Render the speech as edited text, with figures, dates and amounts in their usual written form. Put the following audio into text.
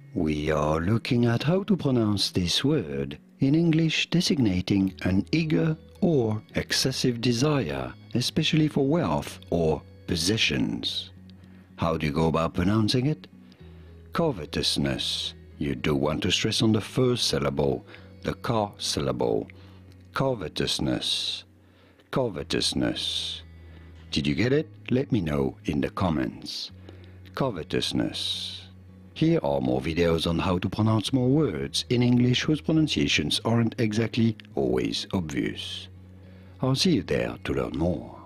We are looking at how to pronounce this word in English, designating an eager or excessive desire, especially for wealth or possessions. How do you go about pronouncing it? Covetousness. You do want to stress on the first syllable, the ka syllable. Covetousness. Covetousness. Did you get it? Let me know in the comments. Covetousness. Here are more videos on how to pronounce more words in English whose pronunciations aren't exactly always obvious. I'll see you there to learn more.